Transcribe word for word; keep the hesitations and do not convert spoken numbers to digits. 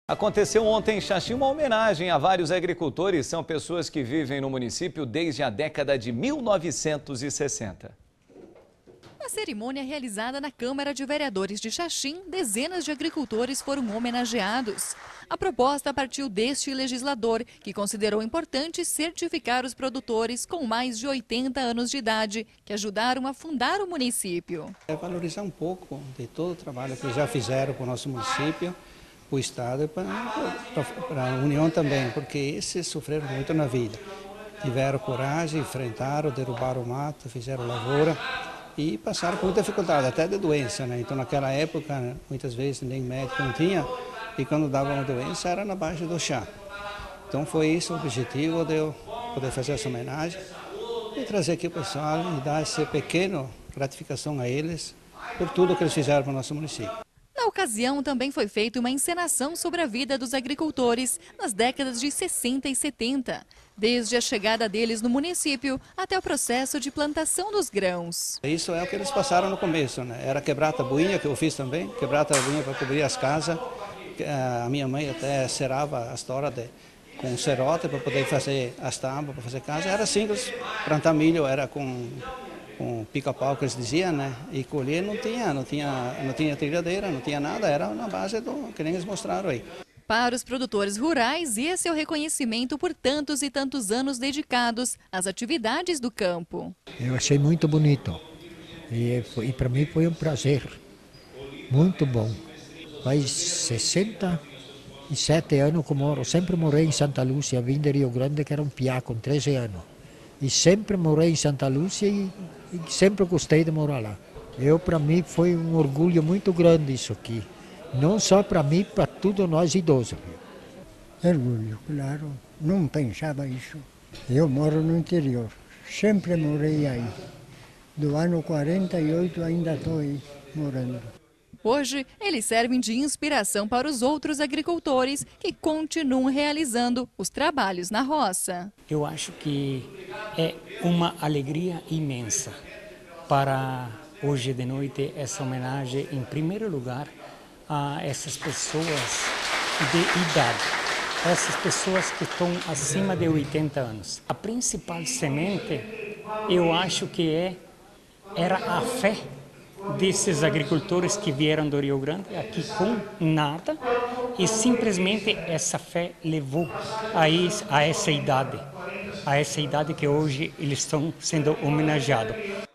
Aconteceu ontem em Xaxim uma homenagem a vários agricultores. São pessoas que vivem no município desde a década de mil novecentos e sessenta. Na cerimônia realizada na Câmara de Vereadores de Xaxim, dezenas de agricultores foram homenageados. A proposta partiu deste legislador, que considerou importante certificar os produtores com mais de oitenta anos de idade, que ajudaram a fundar o município. É valorizar um pouco de todo o trabalho que já fizeram para o nosso município, para o Estado e para, para a União também, porque esses sofreram muito na vida. Tiveram coragem, enfrentaram, derrubaram o mato, fizeram lavoura e passaram por muita dificuldade, até de doença, né? Então naquela época, muitas vezes nem médico não tinha, e quando dava uma doença era na base do chá. Então foi isso o objetivo de eu poder fazer essa homenagem e trazer aqui o pessoal e dar essa pequena gratificação a eles por tudo que eles fizeram para o nosso município. Na ocasião, também foi feita uma encenação sobre a vida dos agricultores nas décadas de sessenta e setenta, desde a chegada deles no município até o processo de plantação dos grãos. Isso é o que eles passaram no começo, né? Era quebrar a tabuinha, que eu fiz também, quebrar a tabuinha para cobrir as casas. A minha mãe até cerava as toras de, com cerote para poder fazer as tábuas, para fazer casa. Era simples, plantar milho era com... com pica-pau que eles diziam, né? E colher não tinha, não tinha, não tinha trilhadeira, não tinha nada, era na base do que nem eles mostraram aí. Para os produtores rurais, esse é o reconhecimento por tantos e tantos anos dedicados às atividades do campo. Eu achei muito bonito e, e para mim foi um prazer, muito bom. Faz sessenta e sete anos que eu moro, sempre morei em Santa Lúcia, vim de Rio Grande, que era um piá com treze anos. E sempre morei em Santa Lúcia e, e sempre gostei de morar lá. Eu, para mim, foi um orgulho muito grande isso aqui. Não só para mim, para todos nós idosos. Orgulho, claro. Não pensava isso. Eu moro no interior. Sempre morei aí. Do ano quarenta e oito ainda estou aí morando. Hoje, eles servem de inspiração para os outros agricultores que continuam realizando os trabalhos na roça. Eu acho que é uma alegria imensa para hoje de noite essa homenagem, em primeiro lugar, a essas pessoas de idade, essas pessoas que estão acima de oitenta anos. A principal semente, eu acho que é, era a fé desses agricultores que vieram do Rio Grande aqui com nada e simplesmente essa fé levou a, isso, a essa idade, a essa idade que hoje eles estão sendo homenageados.